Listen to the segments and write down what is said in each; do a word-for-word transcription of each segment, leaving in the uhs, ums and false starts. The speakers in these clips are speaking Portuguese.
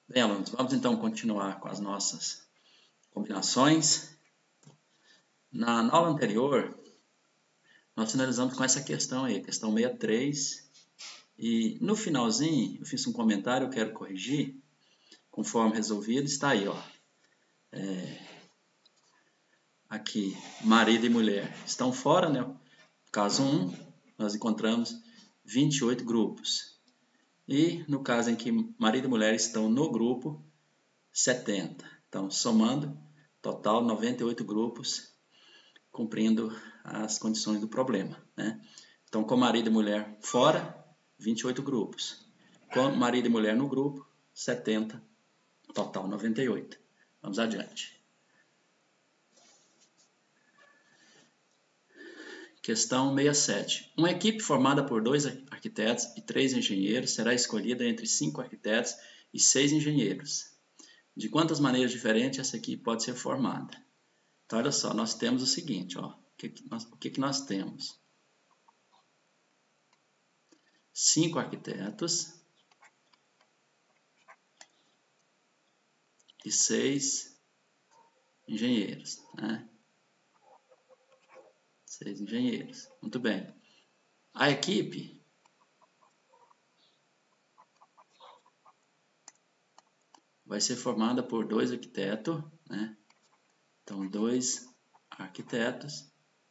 Bem, alunos, vamos então continuar com as nossas combinações. Na, na aula anterior, nós finalizamos com essa questão aí, questão sessenta e três. E no finalzinho, eu fiz um comentário, eu quero corrigir, conforme resolvido, está aí, ó. É, aqui, marido e mulher estão fora, né? Caso um, nós encontramos vinte e oito grupos. E no caso em que marido e mulher estão no grupo, setenta. Então, somando, total noventa e oito grupos, cumprindo as condições do problema, né? Então, com marido e mulher fora, vinte e oito grupos. Com marido e mulher no grupo, setenta, total noventa e oito. Vamos adiante. Questão sessenta e sete. Uma equipe formada por dois arquitetos e três engenheiros será escolhida entre cinco arquitetos e seis engenheiros. De quantas maneiras diferentes essa equipe pode ser formada? Então, olha só, nós temos o seguinte, ó. O que, que, nós, o que, que nós temos? Cinco arquitetos e seis engenheiros, né? Seis engenheiros. Muito bem. A equipe vai ser formada por dois arquitetos, né? Então, dois arquitetos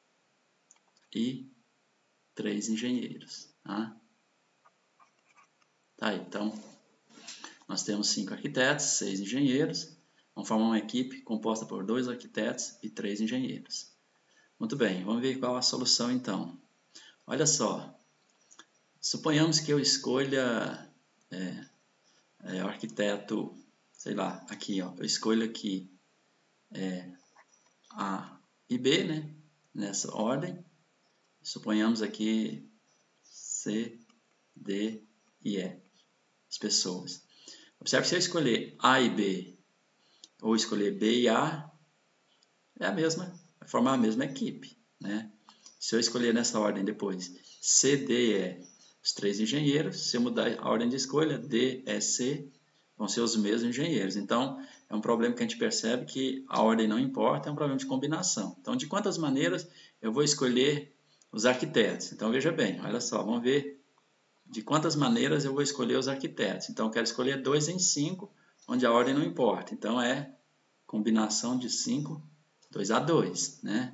e três engenheiros, tá? Tá aí, então, nós temos cinco arquitetos, seis engenheiros. Vamos formar uma equipe composta por dois arquitetos e três engenheiros. Muito bem, vamos ver qual a solução então. Olha só, suponhamos que eu escolha é, é, o arquiteto, sei lá, aqui, ó, eu escolho aqui é, A e B, né, nessa ordem. Suponhamos aqui C, D e E, as pessoas. Observe que se eu escolher A e B, ou escolher B e A, é a mesma, vai formar a mesma equipe, né? Se eu escolher nessa ordem depois C, D e E, os três engenheiros, se eu mudar a ordem de escolha, D, E, C, vão ser os mesmos engenheiros. Então, é um problema que a gente percebe que a ordem não importa, é um problema de combinação. Então, de quantas maneiras eu vou escolher os arquitetos? Então, veja bem, olha só, vamos ver de quantas maneiras eu vou escolher os arquitetos. Então, eu quero escolher dois em cinco, onde a ordem não importa. Então, é combinação de cinco, dois a dois, né?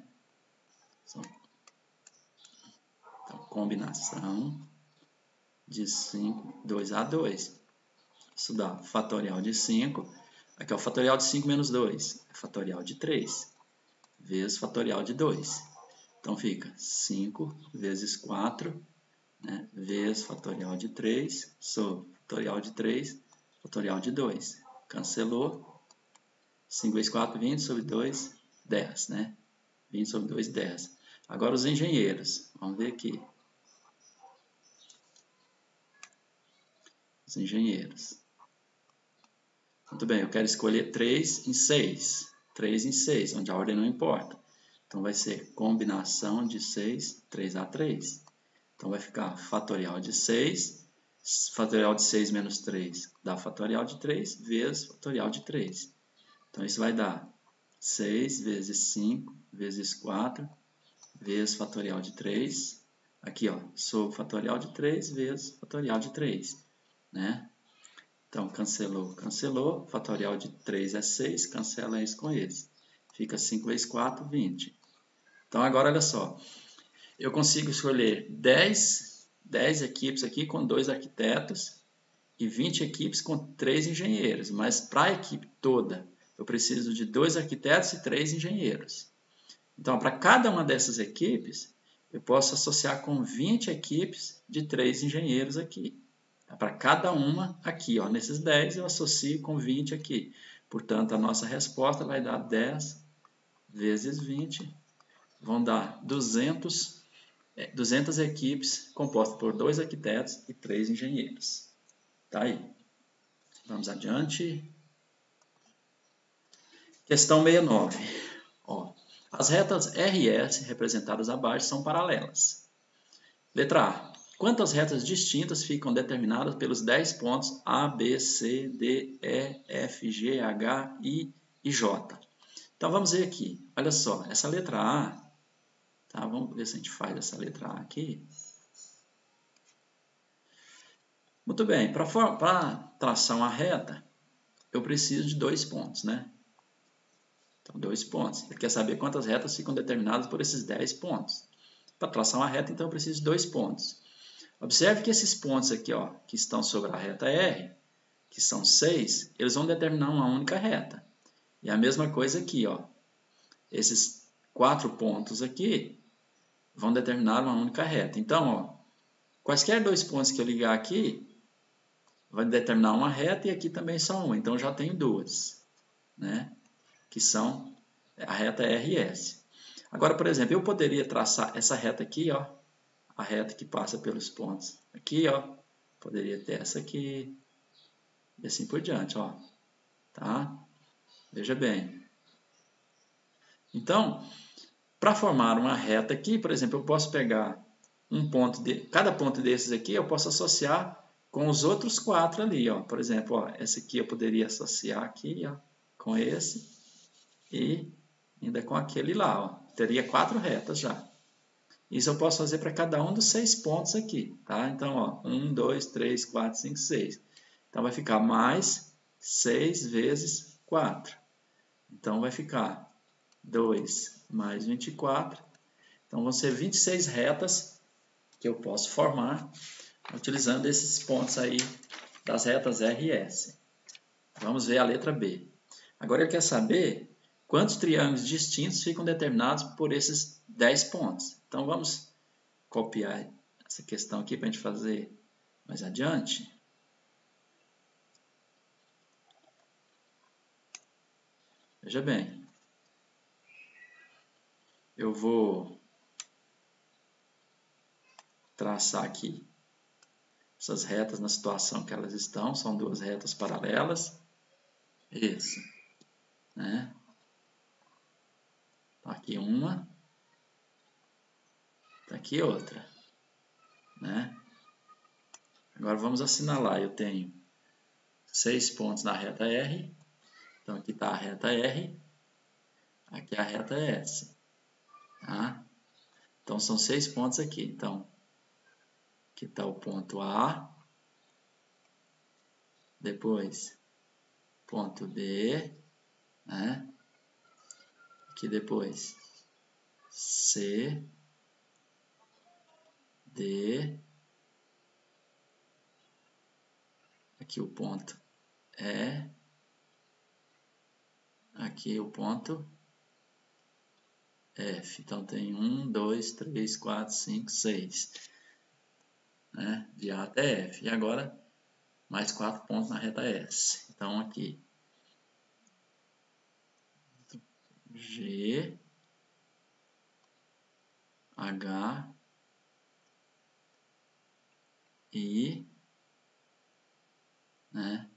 Então, combinação de cinco, dois a dois. Isso dá fatorial de cinco. Aqui é o fatorial de cinco menos dois. É fatorial de três. Vezes fatorial de dois. Então, fica cinco vezes quatro, né, vezes fatorial de três, sobre fatorial de três, fatorial de dois. Cancelou. cinco vezes quatro, vinte, sobre dois, dez, né? vinte sobre dois, dez. Agora os engenheiros. Vamos ver aqui. Os engenheiros. Muito bem, eu quero escolher três em seis. três em seis, onde a ordem não importa. Então, vai ser combinação de seis, três a três. Então, vai ficar fatorial de seis. Fatorial de seis menos três dá fatorial de três, vezes fatorial de três. Então, isso vai dar seis vezes cinco, vezes quatro, vezes fatorial de três. Aqui, ó, sobre fatorial de três, vezes fatorial de três, né? Então, cancelou, cancelou. Fatorial de três é seis, cancela isso com esse. Fica cinco vezes quatro, vinte. Então, agora, olha só. Eu consigo escolher dez, dez equipes aqui com dois arquitetos e vinte equipes com três engenheiros. Mas, para a equipe toda, eu preciso de dois arquitetos e três engenheiros. Então, para cada uma dessas equipes, eu posso associar com vinte equipes de três engenheiros aqui. Para cada uma aqui, ó, nesses dez eu associo com vinte aqui. Portanto, a nossa resposta vai dar dez vezes vinte, vão dar duzentos, duzentas equipes compostas por dois arquitetos e três engenheiros. Tá aí. Vamos adiante. Questão sessenta e nove. Ó, as retas R e S representadas abaixo são paralelas. Letra A. Quantas retas distintas ficam determinadas pelos dez pontos A, B, C, D, E, F, G, H, I e J? Então, vamos ver aqui. Olha só, essa letra A, tá? Vamos ver se a gente faz essa letra A aqui. Muito bem, para traçar uma reta, eu preciso de dois pontos, né? Então, dois pontos. Ele quer saber quantas retas ficam determinadas por esses dez pontos. Para traçar uma reta, então, eu preciso de dois pontos. Observe que esses pontos aqui, ó, que estão sobre a reta R, que são seis, eles vão determinar uma única reta. E a mesma coisa aqui, ó. Esses quatro pontos aqui vão determinar uma única reta. Então, ó, quaisquer dois pontos que eu ligar aqui, vai determinar uma reta e aqui também só uma. Então, eu já tenho duas, né? Que são a reta R e S. Agora, por exemplo, eu poderia traçar essa reta aqui, ó, a reta que passa pelos pontos aqui, ó, poderia ter essa aqui, e assim por diante, ó, tá? Veja bem. Então, para formar uma reta aqui, por exemplo, eu posso pegar um ponto, de, cada ponto desses aqui, eu posso associar com os outros quatro ali, ó. Por exemplo, ó, esse aqui eu poderia associar aqui, ó, com esse, e ainda com aquele lá, ó. Teria quatro retas já. Isso eu posso fazer para cada um dos seis pontos aqui, tá? Então, ó, um, dois, três, quatro, cinco, seis. Então, vai ficar mais seis vezes quatro. Então, vai ficar dois mais vinte e quatro. Então, vão ser vinte e seis retas que eu posso formar utilizando esses pontos aí das retas R e S. Vamos ver a letra B. Agora, eu quero saber quantos triângulos distintos ficam determinados por esses dez pontos. Então, vamos copiar essa questão aqui para a gente fazer mais adiante. Veja bem. Eu vou traçar aqui essas retas na situação que elas estão. São duas retas paralelas. Isso. Né? Aqui uma. Aqui outra. Né? Agora vamos assinalar. Eu tenho seis pontos na reta R. Então aqui está a reta R. Aqui é a reta S. Tá? Então são seis pontos aqui. Então aqui está o ponto A. Depois ponto B. Né? Aqui depois C. D. Aqui o ponto E. Aqui o ponto F. Então tem um, dois, três, quatro, cinco, seis. Né? De A até F. E agora mais quatro pontos na reta S. Então aqui G, H, I, né?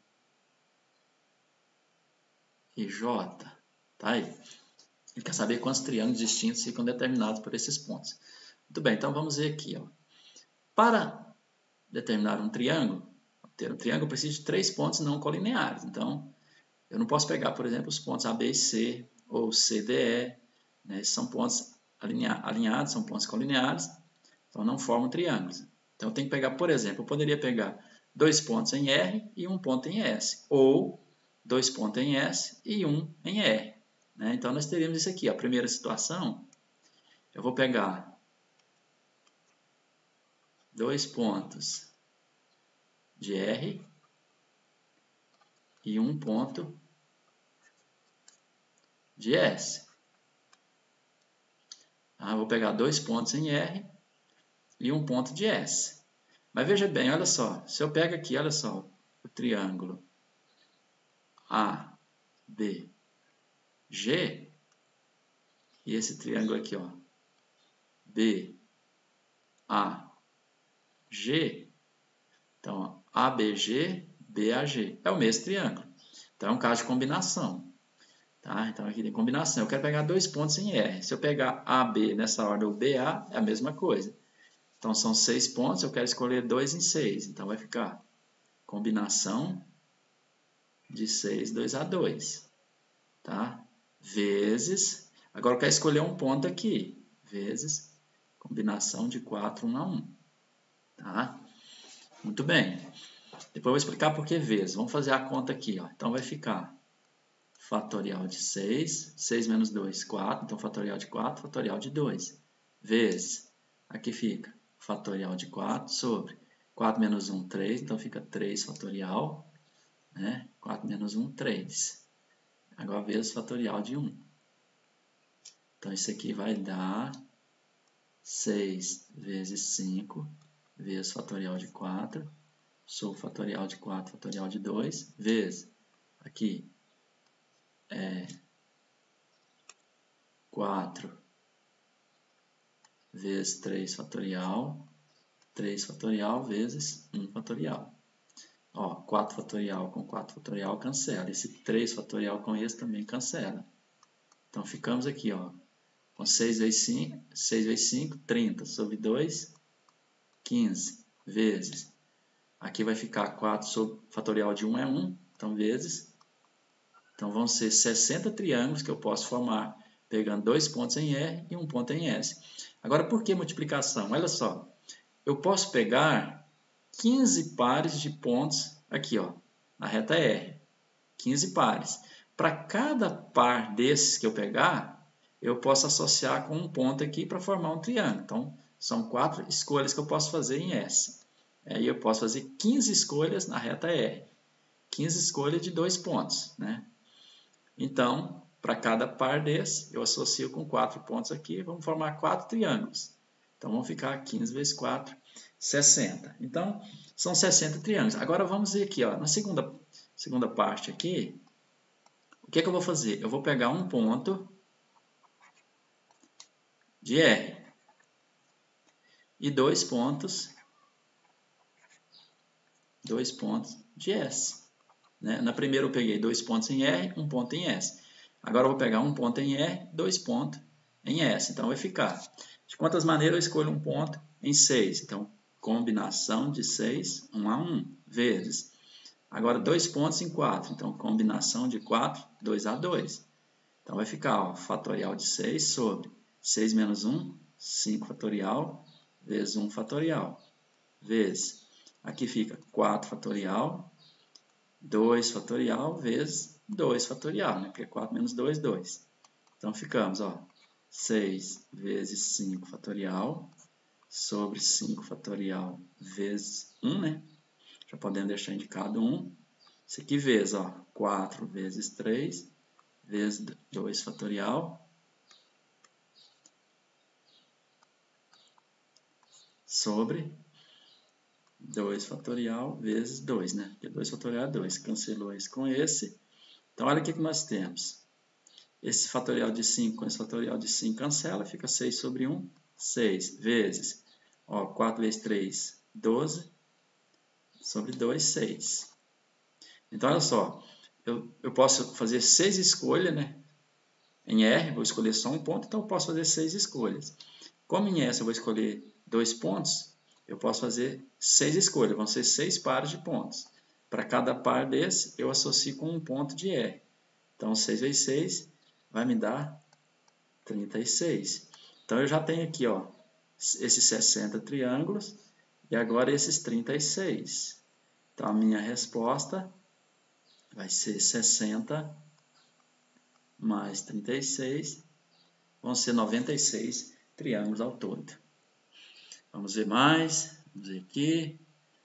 E J. Tá aí. Ele quer saber quantos triângulos distintos ficam determinados por esses pontos. Muito bem, então vamos ver aqui. Ó. Para determinar um triângulo, ter um triângulo, eu preciso de três pontos não colineares. Então, eu não posso pegar, por exemplo, os pontos A, B e C, ou C, D, E. Né? Esses são pontos alinhados, são pontos colineares, então não formam triângulos. Então, eu tenho que pegar, por exemplo, eu poderia pegar dois pontos em R e um ponto em S, ou dois pontos em S e um em R. Né? Então, nós teríamos isso aqui. A primeira situação, eu vou pegar dois pontos de R e um ponto de S. Ah, vou pegar dois pontos em R e um ponto de S. Mas veja bem, olha só. Se eu pego aqui, olha só, o triângulo A, B, G, e esse triângulo aqui, ó, B, A, G, então, ó, A B G, B A G, é o mesmo triângulo. Então, é um caso de combinação. Tá? Então, aqui tem combinação. Eu quero pegar dois pontos em R. Se eu pegar A B nessa ordem, ou B A, é a mesma coisa. Então, são seis pontos, eu quero escolher dois em seis. Então, vai ficar combinação de seis, dois a dois. Tá? Vezes, agora eu quero escolher um ponto aqui. Vezes, combinação de quatro, um a um. Tá? Muito bem. Depois eu vou explicar por que vezes. Vamos fazer a conta aqui. Ó. Então, vai ficar fatorial de seis. seis menos dois, quatro. Então, fatorial de quatro, fatorial de dois. Vezes, aqui fica fatorial de quatro sobre quatro menos um, três. Então, fica três fatorial. Né? quatro menos um, três. Agora, vezes fatorial de um. Então, isso aqui vai dar seis vezes cinco, vezes fatorial de quatro, sobre fatorial de quatro, fatorial de dois, vezes, aqui, é quatro vezes três fatorial, três fatorial vezes um fatorial. Ó, quatro fatorial com quatro fatorial cancela. Esse três fatorial com esse também cancela. Então, ficamos aqui, ó, com seis vezes cinco, seis vezes cinco, trinta, sobre dois, quinze, vezes. Aqui vai ficar quatro sobre fatorial de um é um, então vezes. Então, vão ser sessenta triângulos que eu posso formar pegando dois pontos em R e um ponto em S. Agora, por que multiplicação? Olha só, eu posso pegar quinze pares de pontos aqui, ó, na reta R. quinze pares. Para cada par desses que eu pegar, eu posso associar com um ponto aqui para formar um triângulo. Então, são quatro escolhas que eu posso fazer em S. Aí eu posso fazer quinze escolhas na reta R. quinze escolhas de dois pontos, né? Então, para cada par desse, eu associo com quatro pontos aqui, vamos formar quatro triângulos. Então, vão ficar quinze vezes quatro, sessenta. Então, são sessenta triângulos. Agora, vamos ver aqui, ó, na segunda, segunda parte aqui, o que é que eu vou fazer? Eu vou pegar um ponto de R e dois pontos, dois pontos de S. Né? Na primeira eu peguei dois pontos em R, um ponto em S. Agora eu vou pegar um ponto em R, dois pontos em S. Então vai ficar. De quantas maneiras eu escolho um ponto em seis? Então, combinação de seis, um a um, vezes. Agora, dois pontos em quatro. Então, combinação de quatro, dois a dois. Então, vai ficar, ó, fatorial de seis sobre seis menos um, cinco fatorial, vezes um fatorial, vezes. Aqui fica quatro fatorial, dois fatorial vezes dois fatorial, né? Porque quatro menos dois, dois. Então, ficamos, ó, seis vezes cinco fatorial sobre cinco fatorial vezes um, né? Já podemos deixar indicado um. Isso aqui vezes, ó, quatro vezes três vezes dois fatorial sobre dois fatorial vezes dois, né? Porque dois fatorial é dois. Cancelou esse com esse. Então, olha o que, que nós temos. Esse fatorial de cinco com esse fatorial de cinco cancela, fica seis sobre um, seis vezes, ó, quatro vezes três, doze, sobre dois, seis. Então, olha só, eu, eu posso fazer seis escolhas, né? Em R, vou escolher só um ponto, então eu posso fazer seis escolhas. Como em S eu vou escolher dois pontos, eu posso fazer seis escolhas, vão ser seis pares de pontos. Para cada par desse, eu associo com um ponto de R. Então, seis vezes seis vai me dar trinta e seis. Então, eu já tenho aqui, ó, esses sessenta triângulos e agora esses trinta e seis. Então, a minha resposta vai ser sessenta mais trinta e seis, vão ser noventa e seis triângulos ao todo. Vamos ver mais, vamos ver aqui.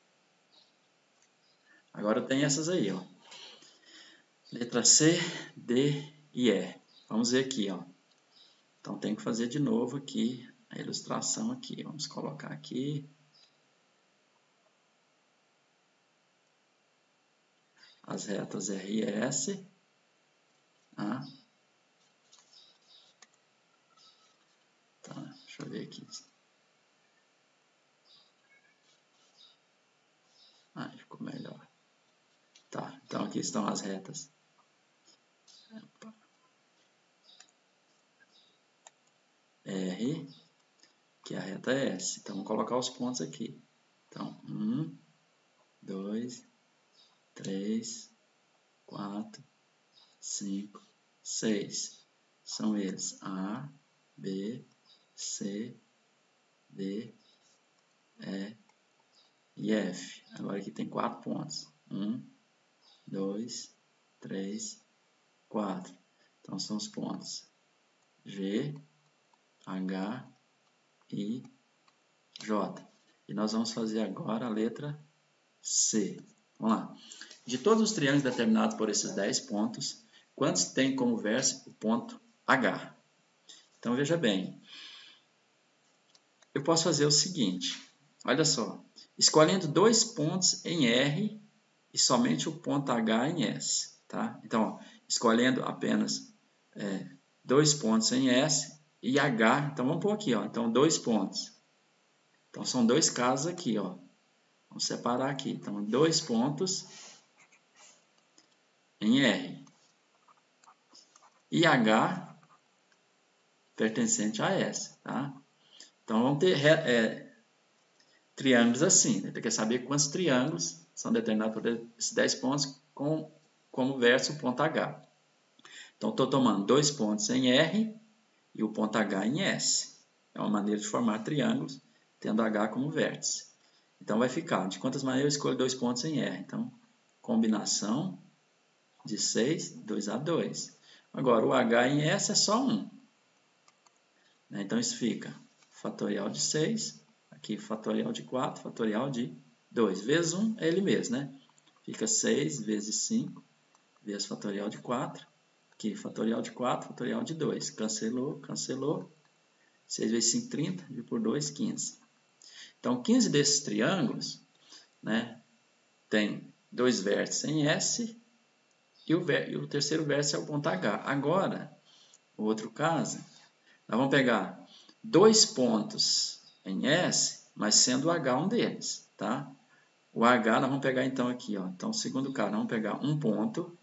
Agora tem essas aí, ó. Letra C, D e E. Vamos ver aqui, ó. Então, tem que fazer de novo aqui a ilustração aqui. Vamos colocar aqui. As retas R e S. Ah. Tá, deixa eu ver aqui. Ah, ficou melhor. Tá, então aqui estão as retas. R, que é a reta S. Então, vamos colocar os pontos aqui. Então, um, dois, três, quatro, cinco, seis. São eles A, B, C, D, E e F. Agora aqui tem quatro pontos. um, dois, três, quatro. Então, são os pontos G, H, I, J. E nós vamos fazer agora a letra C. Vamos lá. De todos os triângulos determinados por esses dez pontos, quantos tem como vértice o ponto H? Então, veja bem. Eu posso fazer o seguinte. Olha só. Escolhendo dois pontos em R e somente o ponto H em S. Tá? Então, ó, escolhendo apenas é, dois pontos em S e H. Então, vamos pôr aqui. Ó, então, dois pontos. Então, são dois casos aqui. Ó. Vamos separar aqui. Então, dois pontos em R. E H pertencente a S. Tá? Então, vamos ter é, triângulos assim. Né? Você quer saber quantos triângulos são determinados por esses dez pontos com, como vértice o ponto H. Então, estou tomando dois pontos em R e o ponto H em S. É uma maneira de formar triângulos tendo H como vértice. Então, vai ficar, de quantas maneiras eu escolho dois pontos em R? Então, combinação de seis, dois a dois. Agora, o H em S é só um. Então, isso fica fatorial de seis, aqui fatorial de quatro, fatorial de dois. Vezes um é ele mesmo, né? Fica seis vezes cinco, vezes fatorial de quatro. Aqui, fatorial de quatro, fatorial de dois. Cancelou, cancelou. seis vezes cinco, trinta. Dividido por dois, quinze. Então, quinze desses triângulos, né, tem dois vértices em S e o, e o terceiro vértice é o ponto H. Agora, o outro caso, nós vamos pegar dois pontos em S, mas sendo o H um deles, tá? O H nós vamos pegar então aqui, ó. Então, segundo caso, nós vamos pegar um ponto,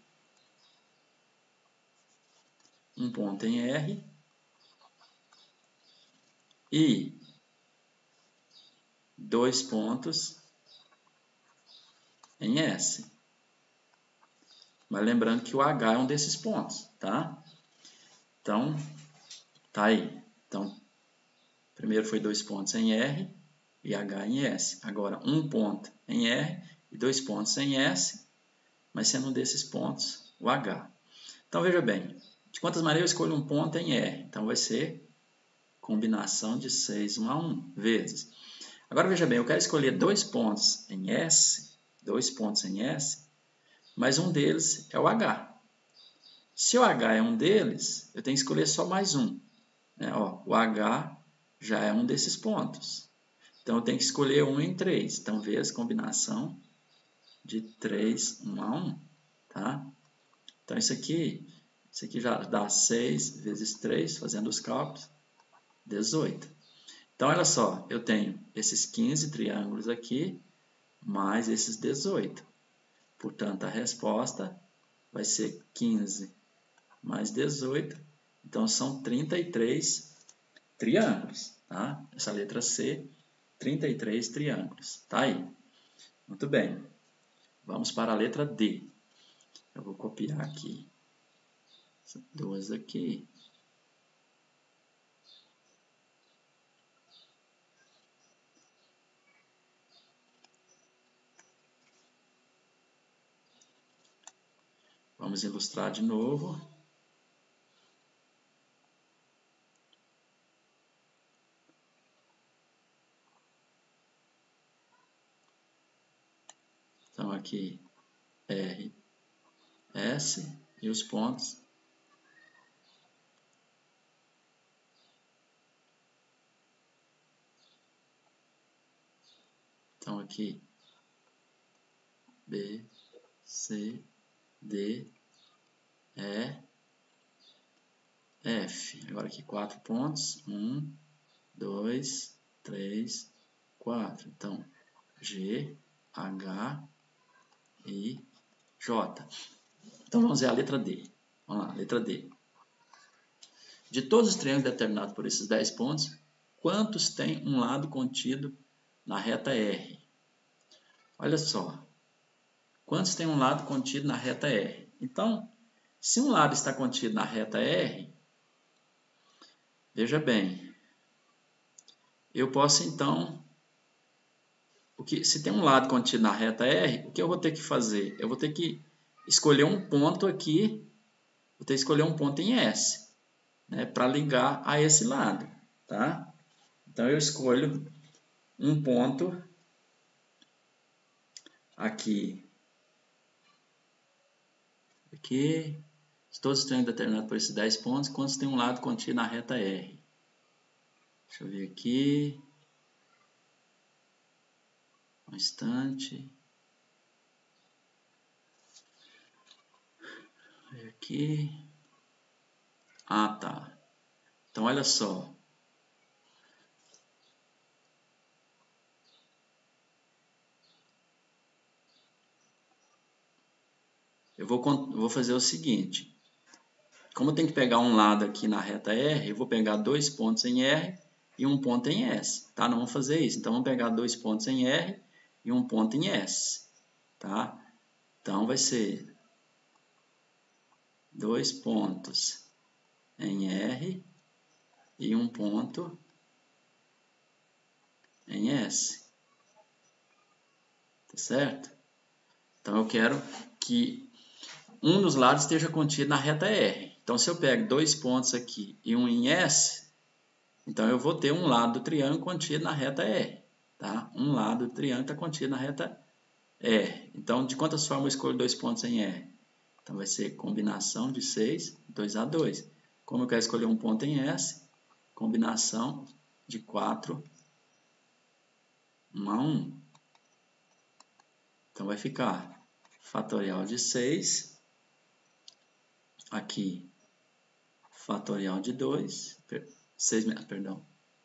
um ponto em R e dois pontos em S. Mas lembrando que o H é um desses pontos, tá? Então, tá aí. Então, primeiro foi dois pontos em R e H em S. Agora, um ponto em R e dois pontos em S, mas sendo um desses pontos o H. Então, veja bem, de quantas maneiras eu escolho um ponto em R? Então, vai ser combinação de seis, um a um, vezes. Agora, veja bem, eu quero escolher dois pontos em S, dois pontos em S, mas um deles é o H. Se o H é um deles, eu tenho que escolher só mais um. Né? Ó, o H já é um desses pontos. Então, eu tenho que escolher um em três. Então, vezes combinação de três, um a um. Tá? Então, isso aqui, isso aqui já dá seis vezes três, fazendo os cálculos, dezoito. Então, olha só, eu tenho esses quinze triângulos aqui, mais esses dezoito. Portanto, a resposta vai ser quinze mais dezoito. Então, são trinta e três triângulos. Tá? Essa letra C, trinta e três triângulos. Tá aí. Muito bem. Vamos para a letra D. Eu vou copiar aqui. Essas duas aqui. Vamos ilustrar de novo. Então, aqui, R, S e os pontos. Então, aqui, B, C, D, E, F. Agora aqui, quatro pontos. Um, dois, três, quatro. Então, G, H, I, J. Então, vamos ver a letra D. Vamos lá, letra D. De todos os triângulos determinados por esses dez pontos, quantos tem um lado contido na reta R? Olha só. Quantos tem um lado contido na reta R? Então, se um lado está contido na reta R, veja bem, eu posso então, o que, se tem um lado contido na reta R, o que eu vou ter que fazer? Eu vou ter que escolher um ponto aqui, vou ter que escolher um ponto em S, né, para ligar a esse lado, tá? Então eu escolho um ponto aqui, aqui, todos os triângulos determinados por esses dez pontos, quantos tem um lado contido na reta R? Deixa eu ver aqui, um instante, ver aqui, ah tá, então olha só, eu vou, vou fazer o seguinte, como eu tenho que pegar um lado aqui na reta R, eu vou pegar dois pontos em R e um ponto em S, tá? Não vamos fazer isso, então vamos pegar dois pontos em R e um ponto em S, tá? Então vai ser dois pontos em R e um ponto em S, tá certo? Então eu quero que um dos lados esteja contido na reta R. Então se eu pego dois pontos aqui e um em S, então eu vou ter um lado do triângulo contido na reta R, tá? Um lado do triângulo está contido na reta R. Então de quantas formas eu escolho dois pontos em R? Então vai ser combinação de seis, dois a dois. Como eu quero escolher um ponto em S, combinação de quatro, um a um. Então vai ficar fatorial de seis, aqui fatorial de dois, seis, perdão,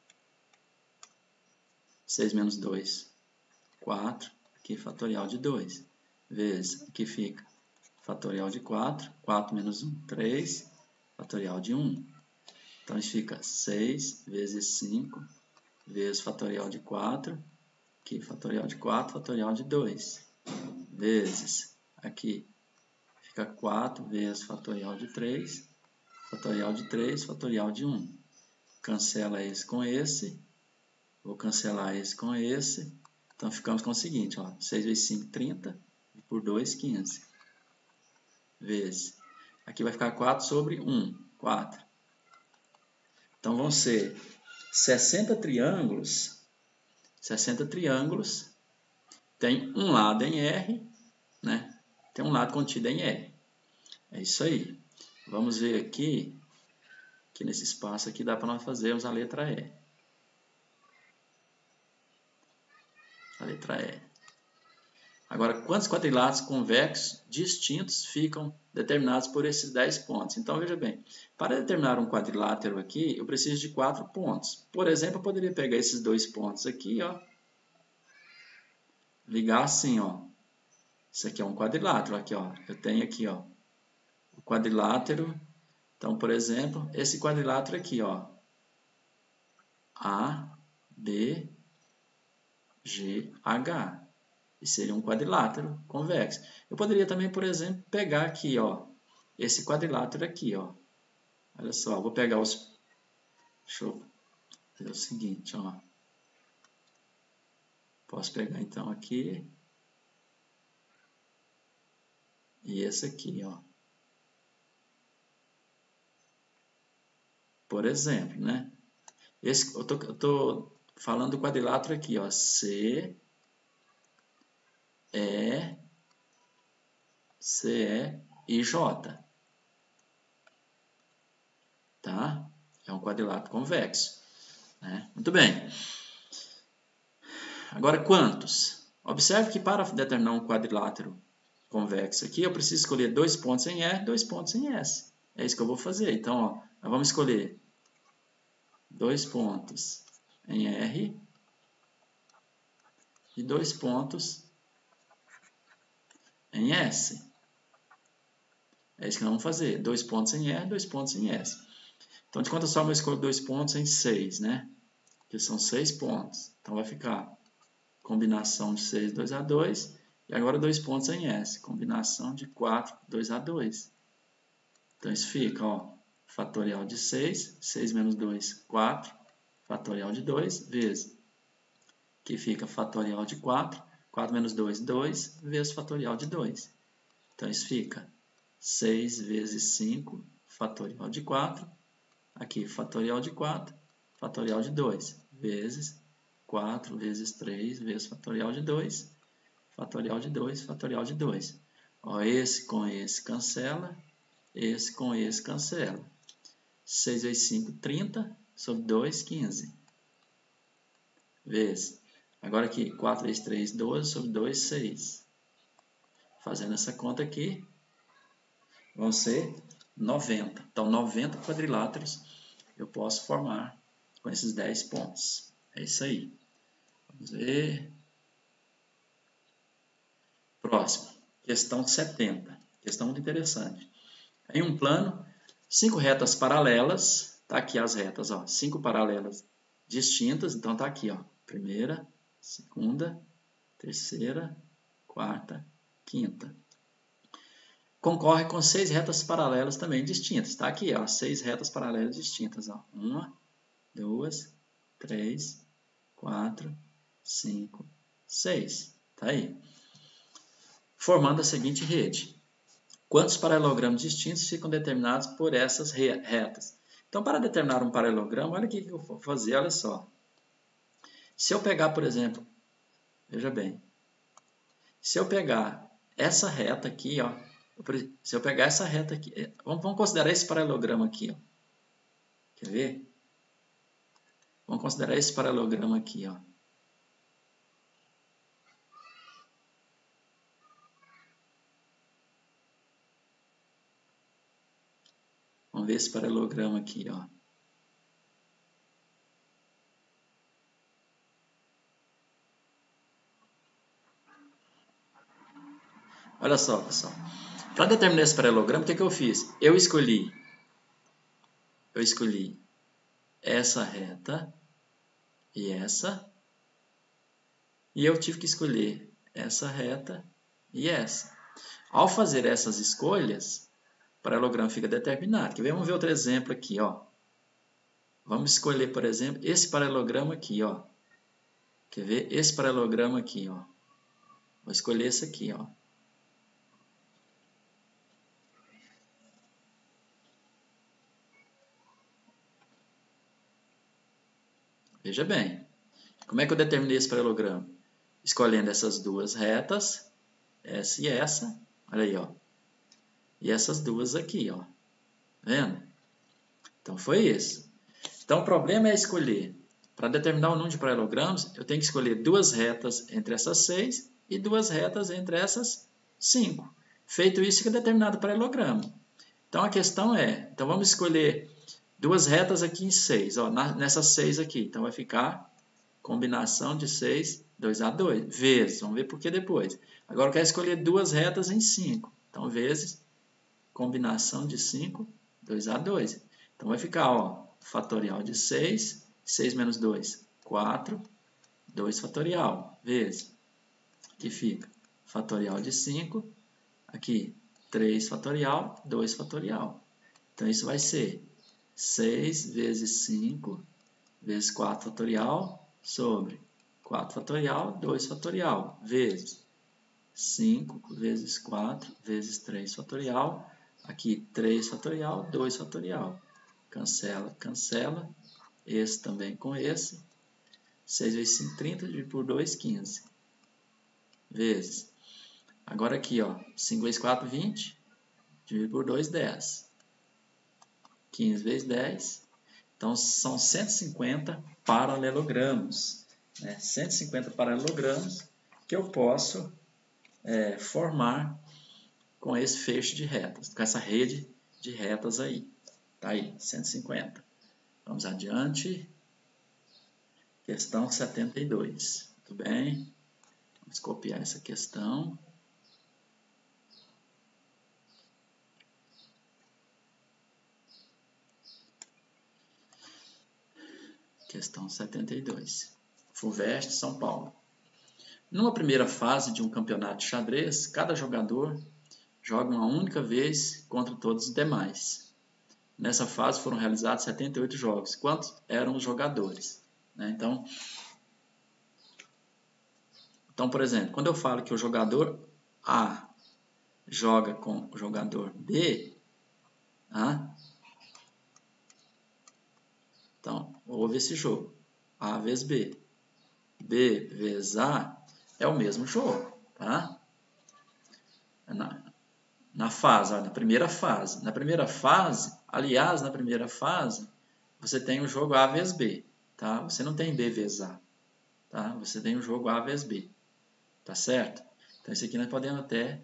seis menos dois, quatro, aqui fatorial de dois, vezes, aqui fica fatorial de quatro, quatro menos um, três, fatorial de um. Então isso fica seis vezes cinco, vezes fatorial de quatro, aqui fatorial de quatro, fatorial de dois, vezes, aqui fica quatro vezes fatorial de três, fatorial de três, fatorial de um. Cancela esse com esse, vou cancelar esse com esse, então ficamos com o seguinte, ó, seis vezes cinco, trinta, e por dois, quinze, vezes, aqui vai ficar quatro sobre um, quatro. Então vão ser sessenta triângulos, sessenta triângulos, tem um lado em R, né? Tem um lado contido em R. É isso aí. Vamos ver aqui, que nesse espaço aqui dá para nós fazermos a letra E. A letra E. Agora, quantos quadriláteros convexos distintos ficam determinados por esses dez pontos? Então, veja bem, para determinar um quadrilátero aqui, eu preciso de quatro pontos. Por exemplo, eu poderia pegar esses dois pontos aqui, ó, ligar assim, ó. Isso aqui é um quadrilátero, aqui, ó. Eu tenho aqui, ó, o quadrilátero. Então, por exemplo, esse quadrilátero aqui, ó, A, B, G, H. E seria um quadrilátero convexo. Eu poderia também, por exemplo, pegar aqui, ó, esse quadrilátero aqui, ó. Olha só, vou pegar os... Deixa eu fazer o seguinte, ó. Posso pegar, então, aqui. E esse aqui, ó. Por exemplo, né? Esse, eu tô, eu tô falando do quadrilátero aqui, ó. C... E, C, E e J. Tá? É um quadrilátero convexo. Né? Muito bem. Agora, quantos? Observe que para determinar um quadrilátero convexo aqui, eu preciso escolher dois pontos em R, dois pontos em S. É isso que eu vou fazer. Então, ó, nós vamos escolher dois pontos em R e dois pontos em S. É isso que nós vamos fazer. Dois pontos em R, dois pontos em S. Então, de quantas formas eu escolho dois pontos em seis, né? que são seis pontos. Então, vai ficar combinação de seis, dois a dois. E agora dois pontos em S. Combinação de quatro, dois a dois. Então, isso fica, ó, fatorial de seis. seis menos dois, quatro. Fatorial de dois, vezes. Que fica fatorial de quatro. quatro menos dois, dois. Vezes fatorial de dois. Então, isso fica seis vezes cinco, fatorial de quatro. Aqui, fatorial de quatro, fatorial de dois. Vezes quatro vezes três, vezes fatorial de dois. Fatorial de dois, fatorial de dois. Ó, esse com esse cancela. Esse com esse cancela. seis vezes cinco, trinta. Sobre dois, quinze. Vezes. Agora aqui, quatro vezes três, doze. Sobre dois, seis. Fazendo essa conta aqui, vão ser noventa. Então, noventa quadriláteros eu posso formar com esses dez pontos. É isso aí. Vamos ver. Próximo. Questão setenta. Questão muito interessante. Em um plano, cinco retas paralelas. Tá aqui as retas, ó. Cinco paralelas distintas. Então, tá aqui, ó. Primeira, segunda, terceira, quarta, quinta. Concorre com seis retas paralelas também distintas. Está aqui, ó, seis retas paralelas distintas. Ó. Uma, duas, três, quatro, cinco, seis. Tá aí. Formando a seguinte rede. Quantos paralelogramas distintos ficam determinados por essas retas? Então, para determinar um paralelogramo, olha o que eu vou fazer, olha só. Se eu pegar, por exemplo, veja bem, se eu pegar essa reta aqui, ó, se eu pegar essa reta aqui, vamos, vamos considerar esse paralelogramo aqui, ó. Quer ver? Vamos considerar esse paralelogramo aqui, ó. Vamos ver esse paralelogramo aqui, ó. Olha só, pessoal. Para determinar esse paralelogramo, o que, que eu fiz? Eu escolhi, eu escolhi essa reta e essa, e eu tive que escolher essa reta e essa. Ao fazer essas escolhas, o paralelogramo fica determinado. Quer ver? Vamos ver outro exemplo aqui, ó. Vamos escolher, por exemplo, esse paralelogramo aqui, ó. Quer ver? Esse paralelogramo aqui, ó. Vou escolher esse aqui, ó. Veja bem, como é que eu determinei esse paralelogramo? Escolhendo essas duas retas, essa e essa, olha aí, ó. E essas duas aqui, ó. Tá vendo? Então, foi isso. Então, o problema é escolher. Para determinar o número de paralelogramas, eu tenho que escolher duas retas entre essas seis e duas retas entre essas cinco. Feito isso, fica determinado o paralelogramo. Então, a questão é, então vamos escolher duas retas aqui em seis, ó, nessas seis aqui. Então, vai ficar combinação de seis, dois a dois, vezes, vamos ver por que depois. Agora, eu quero escolher duas retas em cinco. Então, vezes, combinação de cinco, dois a dois. Então, vai ficar, ó, fatorial de seis, seis menos dois, quatro, dois fatorial, vezes, aqui fica fatorial de cinco, aqui três fatorial, dois fatorial. Então, isso vai ser seis vezes cinco vezes quatro fatorial sobre quatro fatorial, dois fatorial, vezes cinco vezes quatro vezes três fatorial, aqui três fatorial, dois fatorial. Cancela, cancela. Esse também com esse. seis vezes cinco, trinta, dividido por dois, quinze. Vezes. Agora aqui, ó, cinco vezes quatro, vinte. Dividido por dois, dez. quinze vezes dez. Então, são cento e cinquenta paralelogramos. Né? cento e cinquenta paralelogramos que eu posso é, formar com esse feixe de retas, com essa rede de retas aí. Tá aí, cento e cinquenta. Vamos adiante. Questão setenta e dois. Muito bem. Vamos copiar essa questão. Questão setenta e dois. FUVEST, São Paulo. Numa primeira fase de um campeonato de xadrez, cada jogador joga uma única vez contra todos os demais. Nessa fase foram realizados setenta e oito jogos. Quantos eram os jogadores? Né? Então, então, por exemplo, quando eu falo que o jogador A joga com o jogador B, tá? Então, houve esse jogo. A vezes B. B vezes A é o mesmo jogo, tá? Na, na fase, ó, na primeira fase. Na primeira fase, aliás, na primeira fase, você tem o jogo A vezes B, tá? Você não tem B vezes A, tá? Você tem o jogo A vezes B, tá certo? Então, esse aqui nós podemos até...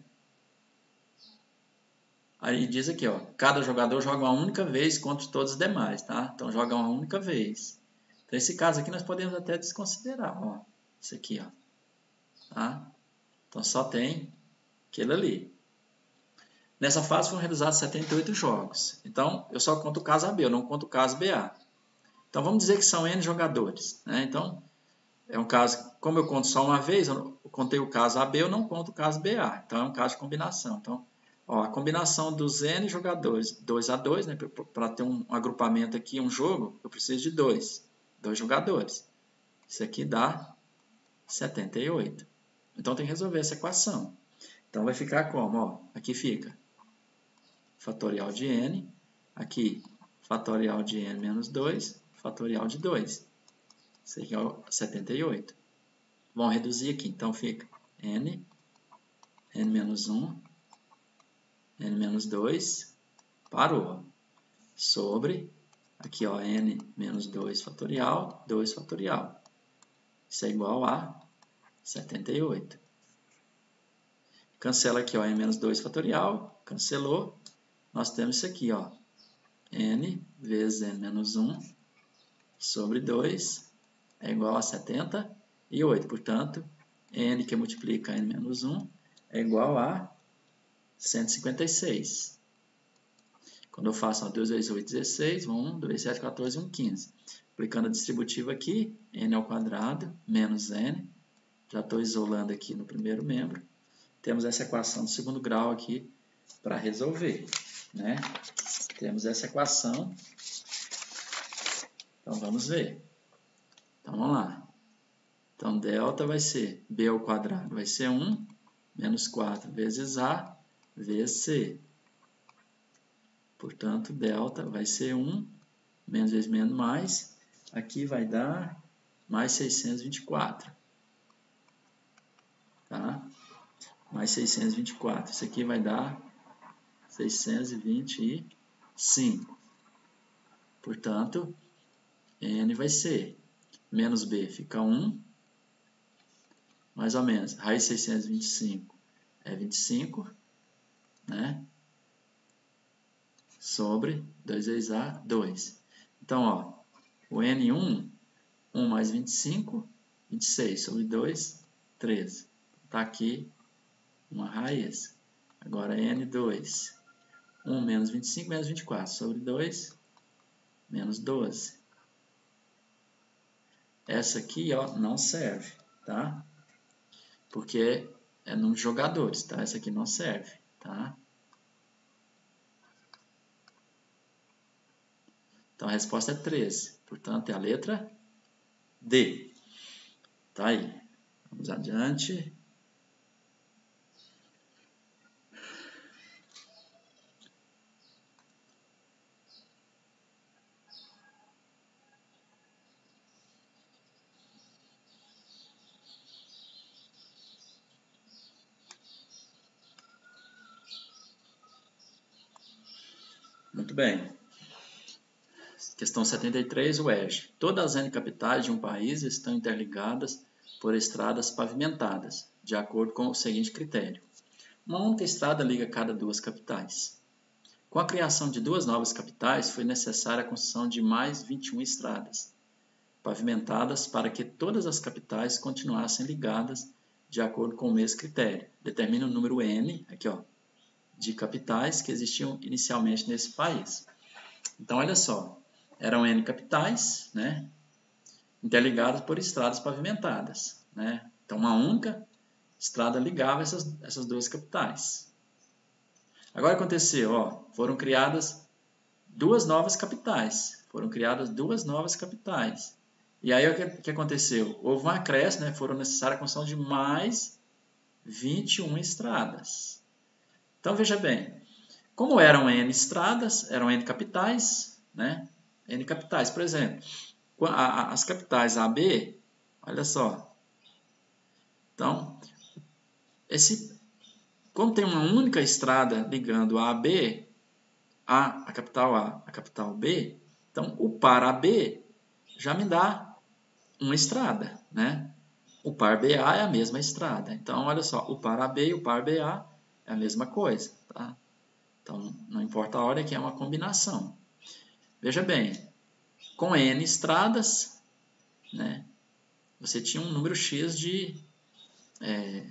Aí diz aqui, ó, cada jogador joga uma única vez contra todos os demais, tá? Então, joga uma única vez. Então, esse caso aqui nós podemos até desconsiderar, ó. Isso aqui, ó. Tá? Então, só tem aquele ali. Nessa fase foram realizados setenta e oito jogos. Então, eu só conto o caso A B, eu não conto o caso B A. Então, vamos dizer que são N jogadores, né? Então, é um caso, como eu conto só uma vez, eu contei o caso A B, eu não conto o caso B A. Então, é um caso de combinação. Então, ó, a combinação dos N jogadores, dois a dois, né? Para ter um agrupamento aqui, um jogo, eu preciso de dois. Dois jogadores. Isso aqui dá setenta e oito. Então, tem que resolver essa equação. Então, vai ficar como? Ó, aqui fica fatorial de N. Aqui, fatorial de N menos dois. Fatorial de dois. Isso aqui é o setenta e oito. Vamos reduzir aqui. Então, fica N, N menos um, N menos dois, parou. Sobre, aqui, ó, N menos dois fatorial, dois fatorial. Isso é igual a setenta e oito. Cancela aqui, ó, N menos dois fatorial, cancelou. Nós temos isso aqui, ó, N vezes N menos um sobre dois é igual a setenta e oito. Portanto, N que multiplica N menos um é igual a cento e cinquenta e seis. Quando eu faço ó, dois vezes oito, dezesseis, um, dois vezes sete, quatorze, um, quinze. Aplicando a distributiva aqui, N ao quadrado menos N. Já estou isolando aqui no primeiro membro. Temos essa equação do segundo grau aqui para resolver, né? Temos essa equação. Então, vamos ver. Então, vamos lá. Então, delta vai ser B ao quadrado, vai ser um, menos quatro vezes A, vezes C. Portanto, delta vai ser um, menos vezes menos mais. Aqui vai dar mais seiscentos e vinte e quatro. Tá? Mais seiscentos e vinte e quatro. Isso aqui vai dar seiscentos e vinte e cinco. Portanto, N vai ser menos B fica um, mais ou menos, raiz de seiscentos e vinte e cinco é vinte e cinco, né? Sobre dois vezes A, dois. Então, ó, o N um, um mais vinte e cinco, vinte e seis sobre dois, treze. Está aqui uma raiz. Agora, N dois, um menos vinte e cinco menos vinte e quatro sobre dois, menos doze. Essa aqui, ó, não serve, tá? Porque é número de jogadores, tá? Essa aqui não serve, tá? Então, a resposta é treze. Portanto, é a letra D. Tá aí. Vamos adiante. Muito bem. Questão setenta e três, U E R J. Todas as N capitais de um país estão interligadas por estradas pavimentadas, de acordo com o seguinte critério. Uma única estrada liga cada duas capitais. Com a criação de duas novas capitais, foi necessária a construção de mais vinte e uma estradas pavimentadas para que todas as capitais continuassem ligadas de acordo com o mesmo critério. Determina o número N, aqui, ó, de capitais que existiam inicialmente nesse país. Então, olha só, eram N capitais, né? interligadas por estradas pavimentadas, né? Então, uma única estrada ligava essas, essas duas capitais. Agora aconteceu, ó, foram criadas duas novas capitais. Foram criadas duas novas capitais. E aí o que, que aconteceu? Houve um acréscimo, né? Foram necessárias a construção de mais vinte e uma estradas. Então, veja bem, como eram N estradas, eram N capitais, né? N capitais, por exemplo, as capitais A, B, olha só. Então, esse, como tem uma única estrada ligando A a B, A, a capital A, a capital B, então o par A B já me dá uma estrada, né? O par B A é a mesma estrada. Então, olha só, o par A B e o par B A é a mesma coisa, tá? Então, não importa a ordem, que é uma combinação. Veja bem, com N estradas, né, você tinha um número X de, é,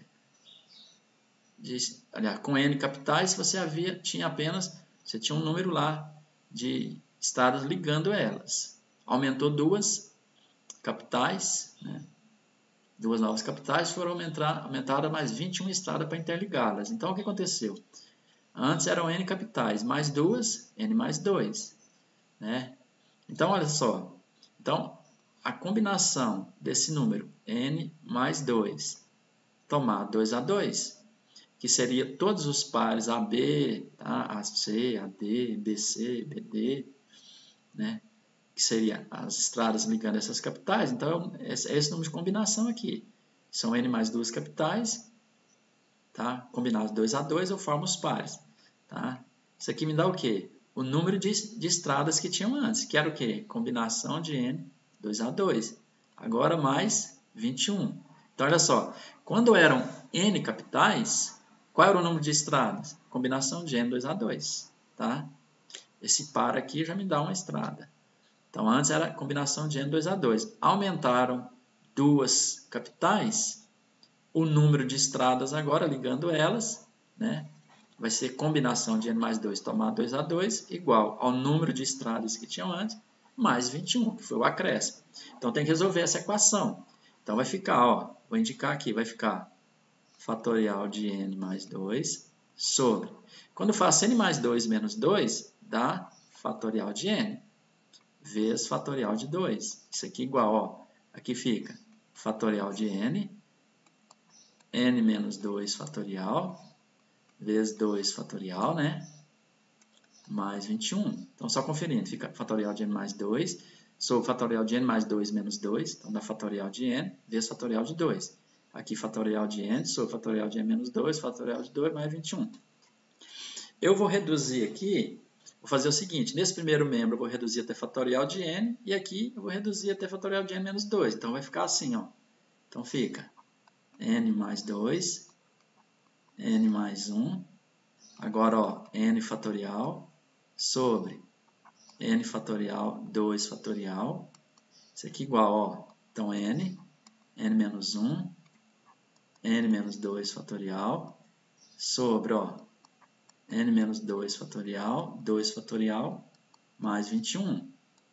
de... Aliás, com N capitais, você havia, tinha apenas... Você tinha um número lá de estradas ligando elas. Aumentou duas capitais, né? Duas novas capitais foram aumentar, aumentadas mais vinte e uma estradas para interligá-las. Então, o que aconteceu? Antes eram N capitais, mais duas, N mais dois. Né? Então, olha só. Então, a combinação desse número, N mais dois, tomar dois a dois, que seria todos os pares A B, tá? A C, A D, B C, B D, né? Que seria as estradas ligando essas capitais. Então, é esse número de combinação aqui. São N mais duas capitais, tá? Combinados dois a dois, eu formo os pares. Tá? Isso aqui me dá o quê? O número de, de estradas que tinham antes, que era o quê? Combinação de N, dois a dois. Agora mais vinte e um. Então, olha só. Quando eram N capitais, qual era o número de estradas? Combinação de N, dois a dois. Tá? Esse par aqui já me dá uma estrada. Então, antes era combinação de N, dois a dois. Aumentaram duas capitais, o número de estradas agora, ligando elas, né, vai ser combinação de N mais dois, tomar dois a dois, igual ao número de estradas que tinham antes, mais vinte e um, que foi o acréscimo. Então, tem que resolver essa equação. Então, vai ficar, ó, vou indicar aqui, vai ficar fatorial de N mais dois sobre... Quando eu faço N mais dois menos dois, dá fatorial de N, vezes fatorial de dois. Isso aqui igual, ó, aqui fica fatorial de N, N menos dois fatorial, vezes dois fatorial, né? Mais vinte e um. Então, só conferindo, fica fatorial de N mais dois, sobre fatorial de N mais dois menos dois, então dá fatorial de N, vezes fatorial de dois. Aqui, fatorial de N, sobre fatorial de N menos dois, fatorial de dois, mais vinte e um. Eu vou reduzir aqui, vou fazer o seguinte, nesse primeiro membro eu vou reduzir até fatorial de N, e aqui eu vou reduzir até fatorial de N menos dois. Então, vai ficar assim, ó. Então, fica N mais dois, N mais um, agora, ó, N fatorial, sobre N fatorial, dois fatorial, isso aqui igual, ó, então N, N menos um, N menos dois fatorial, sobre, ó, N menos dois fatorial, dois fatorial, mais vinte e um.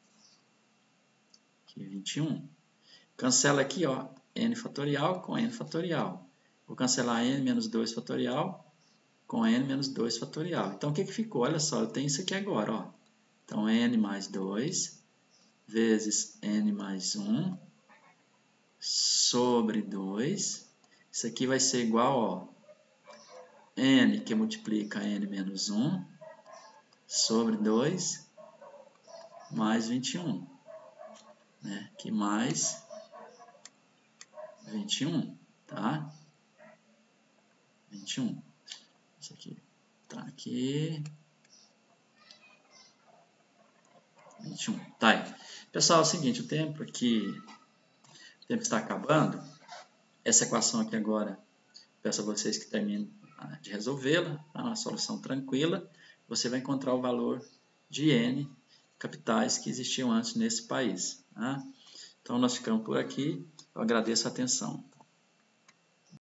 Aqui, vinte e um. Cancela aqui, ó, N fatorial com N fatorial. Vou cancelar N menos dois fatorial com N menos dois fatorial. Então, o que que ficou? Olha só, eu tenho isso aqui agora, ó. Então, N mais dois vezes N mais um sobre dois. Isso aqui vai ser igual, ó, N que multiplica N menos um sobre dois mais vinte e um. Né? Que mais vinte e um, tá? vinte e um. Isso aqui tá aqui. vinte e um. Tá aí. Pessoal, é o seguinte, o tempo aqui, o tempo está acabando. Essa equação aqui agora, peço a vocês que terminem de resolvê-la, tá? Uma solução tranquila. Você vai encontrar o valor de N capitais que existiam antes nesse país. Tá? Então, nós ficamos por aqui. Eu agradeço a atenção.